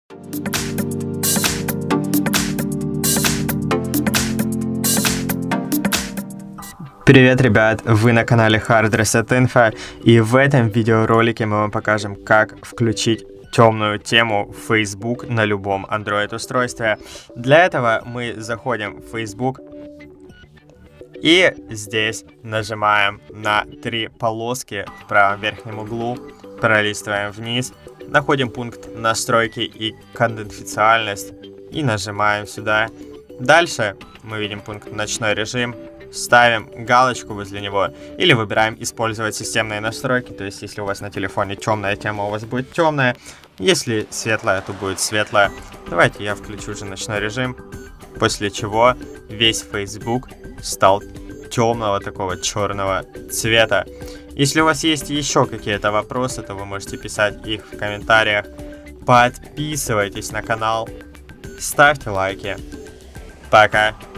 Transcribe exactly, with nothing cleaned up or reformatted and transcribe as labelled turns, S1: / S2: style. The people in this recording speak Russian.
S1: Привет, ребят! Вы на канале Hard Reset Info, и в этом видеоролике мы вам покажем, как включить темную тему в Facebook на любом Android-устройстве. Для этого мы заходим в Facebook и здесь нажимаем на три полоски в правом верхнем углу, пролистываем вниз, находим пункт «Настройки и конфиденциальность» и нажимаем сюда. Дальше мы видим пункт «Ночной режим». Ставим галочку возле него или выбираем использовать системные настройки. То есть, если у вас на телефоне темная тема, у вас будет темная. Если светлая, то будет светлая. Давайте я включу же ночной режим. После чего весь Facebook стал темного такого черного цвета. Если у вас есть еще какие-то вопросы, то вы можете писать их в комментариях. Подписывайтесь на канал, ставьте лайки. Пока!